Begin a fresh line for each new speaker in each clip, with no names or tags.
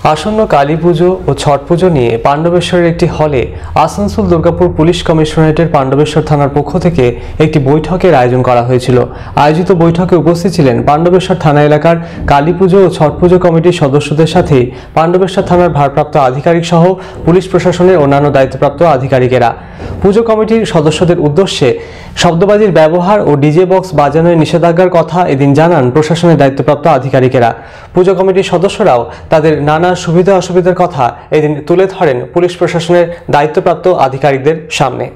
আসন্ন কালী পুজো ও ছট পুজো নিয়ে পাণ্ডবেশ্বরের একটি হলে আসানসোল দুর্গাপুর পুলিশ কমিশনারেটের পাণ্ডবেশ্বর থানার পক্ষ থেকে একটি বৈঠকের আয়োজন করা হয়েছিল। আয়োজিত বৈঠকে উপস্থিত ছিলেন পাণ্ডবেশ্বর থানা এলাকার কালী পুজো ও ছট পুজো কমিটির সদস্যদের সাথে পাণ্ডবেশ্বর থানার ভারপ্রাপ্ত আধিকারিক সহ পুলিশ প্রশাসনের অন্যান্য দায়িত্বপ্রাপ্ত আধিকারিকেরা। পুজো কমিটির সদস্যদের উদ্দেশ্যে শব্দবাজির ব্যবহার ও ডিজে বক্স বাজানোর নিষেধাজ্ঞার কথা এদিন জানান প্রশাসনের দায়িত্বপ্রাপ্ত আধিকারিকেরা। পুজো কমিটির সদস্যরাও তাদের নানা সুবিধা অসুবিধার কথা এদিন তুলে ধরেন পুলিশ প্রশাসনের দায়িত্বপ্রাপ্ত আধিকারিকদের সামনে।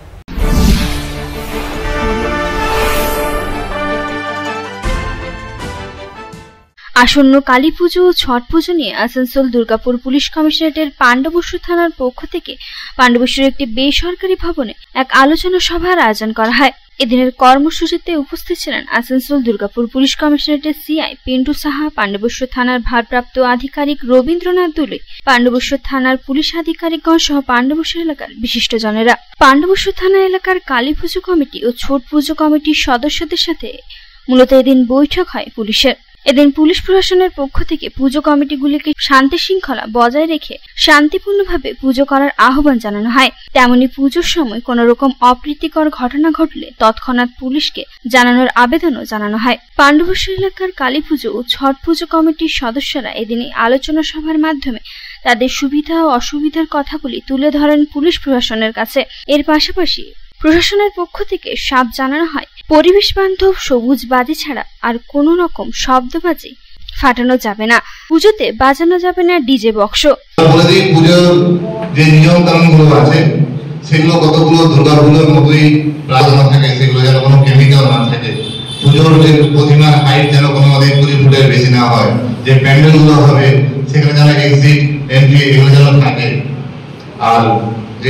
আসন্ন কালী পুজো ও ছট পুজো নিয়ে আসানসোল দুর্গাপুর পুলিশ কমিশনারেটের পাণ্ডবেশ্বর থানার পক্ষ থেকে পাণ্ডবেশ্বরের একটি বেসরকারি ভবনে এক আলোচনা সভার আয়োজন করা হয়। এদিনের কর্মসূচিতে উপস্থিত ছিলেন আসানসোল দুর্গাপুর পুলিশ কমিশনারেটের সিআই পিন্টু সাহা, পাণ্ডবেশ্বর থানার ভারপ্রাপ্ত আধিকারিক রবীন্দ্রনাথ দুলে, পাণ্ডবেশ্বর থানার পুলিশ আধিকারিকগণ সহ পাণ্ডবেশ্বর এলাকার বিশিষ্টজনেরা। পাণ্ডবেশ্বর থানা এলাকার কালী পুজো কমিটি ও ছট পুজো কমিটির সদস্যদের সাথে মূলত এদিন বৈঠক হয় পুলিশের। এদিন পুলিশ প্রশাসনের পক্ষ থেকে পুজো কমিটিগুলিকে শান্তি শৃঙ্খলা বজায় রেখে শান্তিপূর্ণভাবে পুজো করার আহ্বান জানানো হয়। তেমনি পুজোর সময় কোন রকম অপ্রীতিকর ঘটনা ঘটলে তৎক্ষণাৎ পুলিশকে জানানোর আবেদনও জানানো হয়। পাণ্ডবেশ্বর এলাকার কালী পুজো ও ছট পুজো কমিটির সদস্যরা এদিন এই আলোচনা সভার মাধ্যমে তাদের সুবিধা ও অসুবিধার কথাগুলি তুলে ধরেন পুলিশ প্রশাসনের কাছে। এর পাশাপাশি প্রশাসনের পক্ষ থেকে সাফ জানানো হয়, পরিবেশ বান্ধব সবুজ বাজি ছাড়া আর কোনো রকম শব্দবাজি ফাটানো যাবে না, পুজোতে বাজানো যাবে না ডিজে বক্স।
পুজোর যে নিয়ম কানুনগুলো আছে সেগুলো কতগুলো দুর্গাপুজোর মতোই রাখানো থাকে, সেগুলো যেন কোনো কেমিক্যাল না থাকে। পুজোর যে প্রতিমার হাইট যেন কোনো 20 ফুটের বেশি না হয়, যে প্যান্ডেলগুলো হবে সেখানে যেন এক্সিট এন্ট্রি এগুলো যেন থাকে। আর যে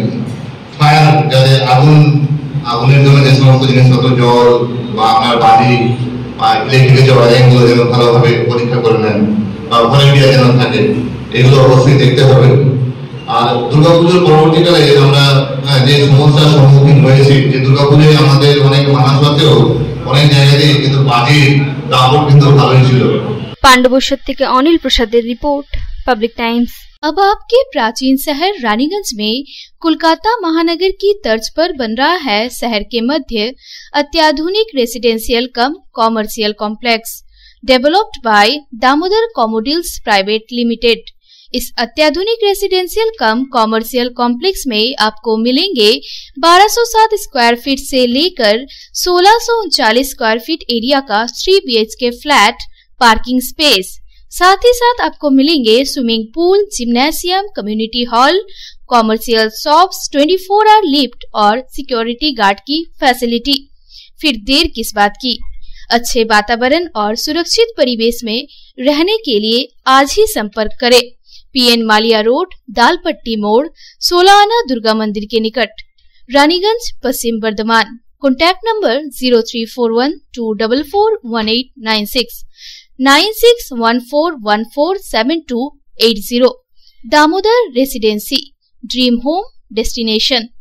ফায়ার, যাতে আগুনের জন্য যে সমস্ত জিনিসপত্র, জল বা আপনার বাজি বা ইলেকট্রিকের যে ওয়ারিংগুলো যেন ভালোভাবে পরীক্ষা করে নেন বা ভলেন্টিয়ার যেন থাকে, এগুলো অবশ্যই দেখতে হবে। আর দুর্গাপুজোর পরবর্তীকালে আমরা যে সমস্যার সম্মুখীন হয়েছি, যে দুর্গাপুজোয় আমাদের অনেক মানা সত্ত্বেও অনেক জায়গাতেই কিন্তু বাজির দাপট কিন্তু ভালোই ছিল।
পাণ্ডবেশ্বর থেকে অনিল প্রসাদের রিपोर्ट, पब्लिक टाइम्स।
अब आपके प्राचीन शहर रानीगंज में कोलकाता महानगर की तर्ज पर बन रहा है शहर के मध्य अत्याधुनिक residential cum commercial complex developed by Damodar कॉमोडिल्स प्राइवेट लिमिटेड। इस अत्याधुनिक रेसिडेंशियल कम कॉमर्शियल कॉम्प्लेक्स में आपको मिलेंगे 1207 स्क्वायर फीट से लेकर 1639 स्क्वायर फीट एरिया का 3 BHK फ्लैट, पार्किंग स्पेस। साथ ही साथ आपको मिलेंगे swimming pool, gymnasium, community hall, commercial shops, 24 hour lift और सिक्योरिटी गार्ड की फैसिलिटी। फिर देर किस बात की, अच्छे वातावरण और सुरक्षित परिवेश में रहने के लिए आज ही संपर्क करें। PN मालिया रोड, दालपट्टी मोड़, 16 आना दुर्गा मंदिर के निकट, Raniganj, Paschim Bardhaman. Contact number 0341244896 9614147280। Damodar residency, dream home destination.